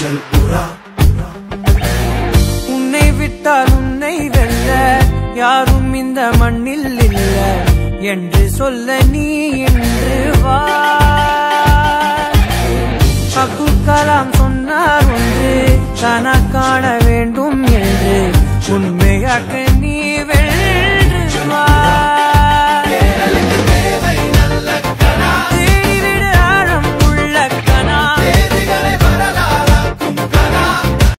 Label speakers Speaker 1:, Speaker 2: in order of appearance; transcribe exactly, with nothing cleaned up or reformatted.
Speaker 1: உன்னை விட்டால் உன்னை வெல்ல யாரும் இந்த மண்ணில் இல்ல என்று சொல்ல நீ என்று வா. அப்துல் கலாம் சொன்னார் ஒன்று கனா காண வேண்டும் என்று உண்மையாக்க